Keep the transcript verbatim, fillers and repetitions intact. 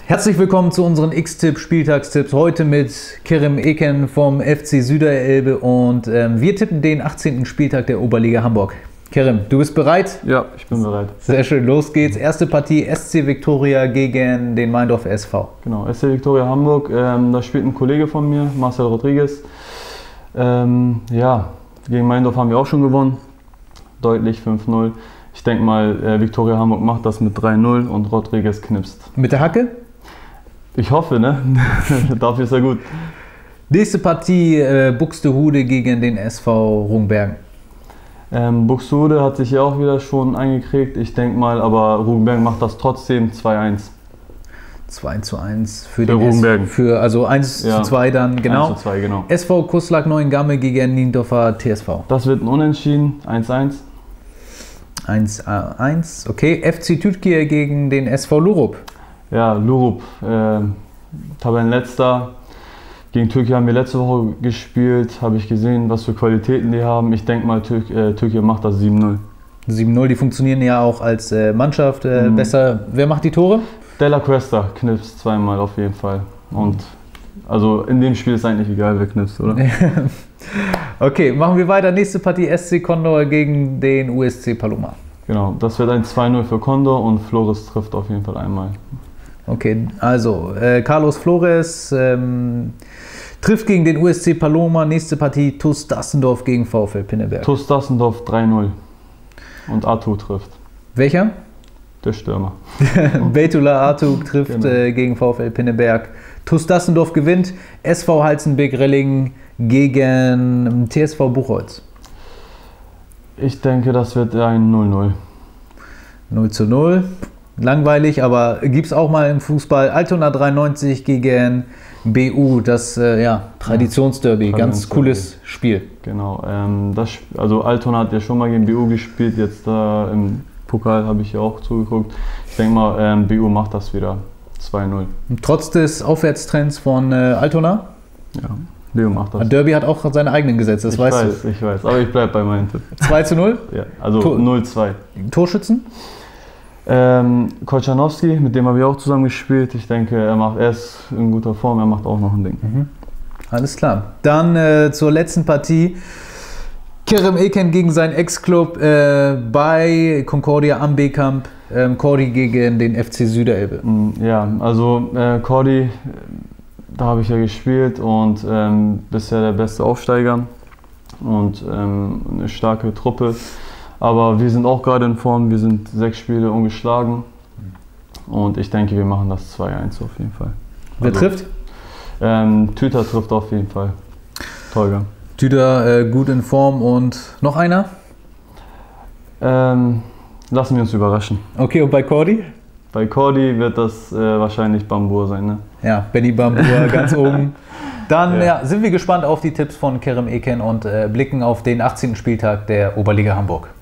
Herzlich willkommen zu unseren X-Tipp-Spieltagstipps. Heute mit Kerem Eken vom F C Süderelbe und ähm, wir tippen den achtzehnten Spieltag der Oberliga Hamburg. Kerem, du bist bereit? Ja, ich bin bereit. Sehr schön, los geht's. Erste Partie S C Viktoria gegen den Meindorf S V. Genau, S C Viktoria Hamburg, ähm, da spielt ein Kollege von mir, Marcel Rodriguez. Ähm, ja, gegen Meindorf haben wir auch schon gewonnen, deutlich fünf null. Ich denke mal, äh, Viktoria Hamburg macht das mit drei null und Rodriguez knipst. Mit der Hacke? Ich hoffe, ne? Dafür ist er gut. Nächste Partie äh, Buxtehude gegen den S V Rungbergen. Ähm, Buxtehude hat sich ja auch wieder schon eingekriegt, ich denke mal, aber Rungbergen macht das trotzdem zwei eins. zwei zu eins für, für den Rungbergen. Für, also eins ja. zu zwei dann, genau. eins zu zwei, genau. S V Kuslak Neuengamme gegen Niendorfer T S V. Das wird ein Unentschieden, eins eins. eins eins, okay. F C Tütkier gegen den S V Lurup. Ja, Lurup, äh, Tabellenletzter. Gegen Türkei haben wir letzte Woche gespielt, habe ich gesehen, was für Qualitäten die haben. Ich denke mal, Tür äh, Türkei macht das sieben null. sieben null, die funktionieren ja auch als äh, Mannschaft äh, mhm. besser. Wer macht die Tore? Della Cuesta knipst zweimal auf jeden Fall. Und also in dem Spiel ist eigentlich egal, wer knipst, oder? Okay, machen wir weiter. Nächste Partie S C Condor gegen den U S C Paloma. Genau, das wird ein zwei null für Condor und Flores trifft auf jeden Fall einmal. Okay, also äh, Carlos Flores ähm, trifft gegen den U S C Paloma. Nächste Partie T U S Dassendorf gegen VfL Pinneberg. T U S Dassendorf drei null und Artu trifft. Welcher? Der Stürmer. Beytullah Artu trifft genau. äh, gegen VfL Pinneberg. T U S Dassendorf gewinnt. S V Halzenbeck-Rellingen gegen T S V Buchholz. Ich denke, das wird ein null null. null zu null. Langweilig, aber gibt es auch mal im Fußball. Altona dreiundneunzig gegen B U, das äh, ja, Traditionsderby, ja, ganz cooles Spiel. Genau, ähm, das, also Altona hat ja schon mal gegen B U gespielt, jetzt da äh, im Pokal habe ich ja auch zugeguckt. Ich denke mal, ähm, B U macht das wieder zwei null. Trotz des Aufwärtstrends von äh, Altona? Ja, B U macht das. Derby hat auch seine eigenen Gesetze, das ich weißt weiß, du. Ich weiß, aber ich bleibe bei meinem Tipp. zwei zu null? Ja, also null zwei. Torschützen? Ähm, Kolczanowski, mit dem habe ich auch zusammen gespielt. Ich denke, er, macht, er ist in guter Form, er macht auch noch ein Ding. Mhm. Alles klar. Dann äh, zur letzten Partie. Kerem Eken gegen seinen Ex-Club äh, bei Concordia am B-Camp. Ähm, Cordy gegen den F C Süderelbe. Ja, also äh, Cordy, da habe ich ja gespielt und ähm, bisher der beste Aufsteiger und ähm, eine starke Truppe. Aber wir sind auch gerade in Form, wir sind sechs Spiele ungeschlagen und ich denke, wir machen das zwei eins auf jeden Fall. Wer also, trifft? Ähm, Tüter trifft auf jeden Fall. Tolga. Tüter äh, gut in Form und noch einer? Ähm, lassen wir uns überraschen. Okay, und bei Cordy? Bei Cordy wird das äh, wahrscheinlich Bambur sein, ne? Ja, Benny Bambur ganz oben. Dann ja. Ja, sind wir gespannt auf die Tipps von Kerem Eken und äh, blicken auf den achtzehnten Spieltag der Oberliga Hamburg.